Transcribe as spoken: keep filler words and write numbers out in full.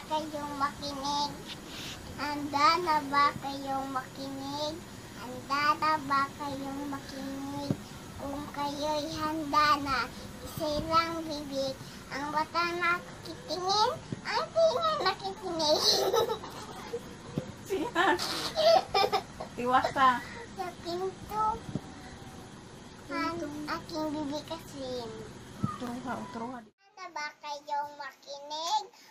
kayong makinig? Handa na ba kayong makinig? Handa na ba kayong makinig? Kung kayo'y handa na, isilang bibig. Ang mata nakitingin, ang tingin nakikinig. Siya. Iwasa. Sa pinto, ang aking bibig kasin. Utro ka, utro ka. Handa ba kayong makinig?